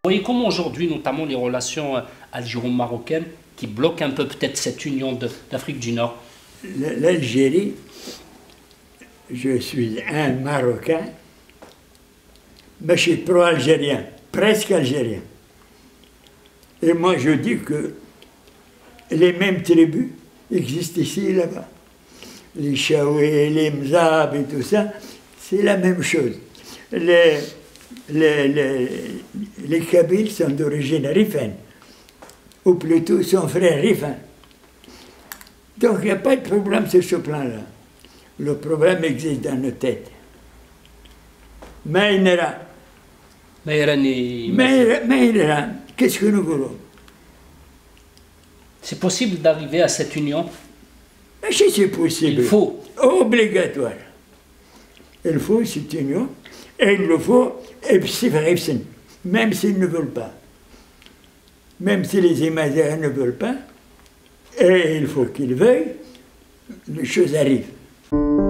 voyez comment aujourd'hui, notamment les relations algéro-marocaines, qui bloquent un peu peut-être cette union d'Afrique du Nord? L'Algérie, je suis un Marocain, mais je suis pro-algérien, presque algérien. Et moi je dis que les mêmes tribus existent ici et là-bas. Les Chaoué, les Mzab et tout ça, c'est la même chose. Les Kabyles sont d'origine rifane, ou plutôt son frère rifan. Donc il n'y a pas de problème sur ce plan-là. Le problème existe dans nos têtes. Maïnera. Maïnera, qu'est-ce que nous voulons? C'est possible d'arriver à cette union? Mais si c'est possible. Il faut. Obligatoire. Il faut cette union, et il le faut, et même s'ils ne veulent pas. Même si les Imagins ne veulent pas, et il faut qu'ils veuillent, les choses arrivent.